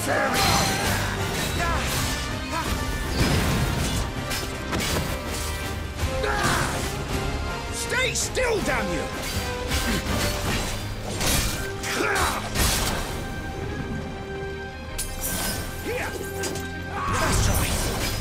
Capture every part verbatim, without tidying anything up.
Stay still, damn you! Here! That's right!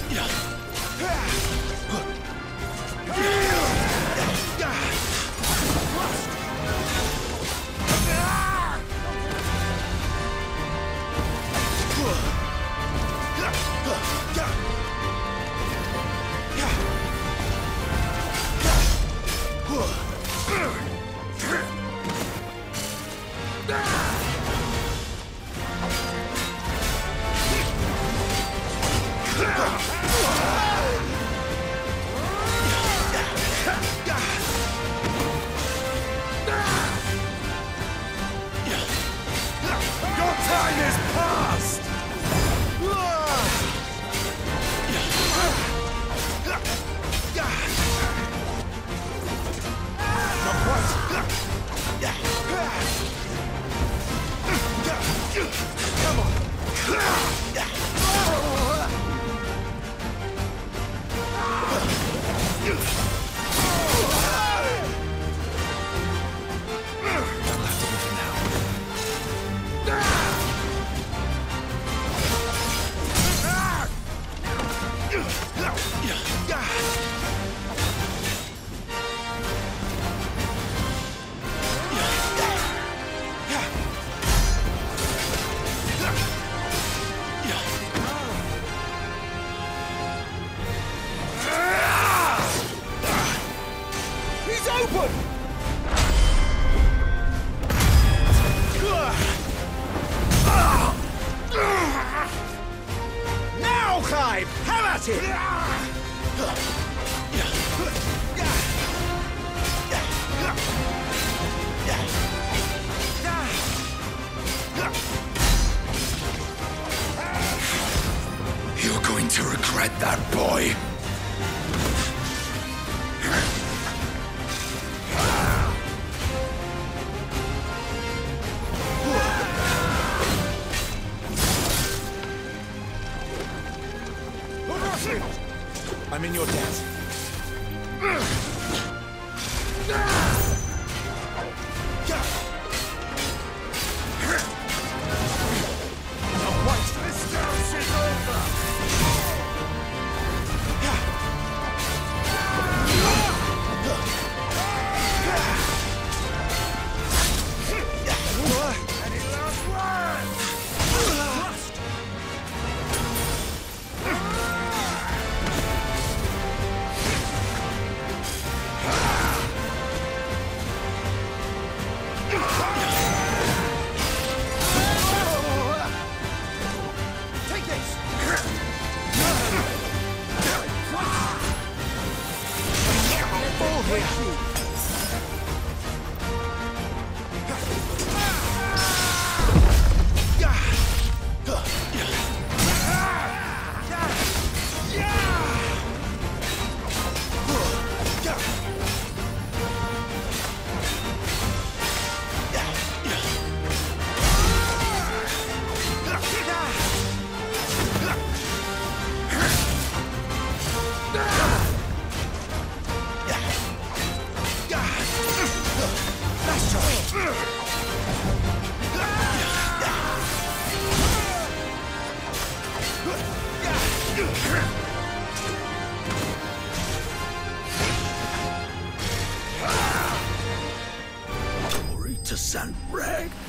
Your time is past! Come on! He's open! Now, Clive! Have at it! You're going to regret that, boy. I'm in your debt. Now watch this dance is over! Any last words? Take this! Ball here! Glory to Saint Reg.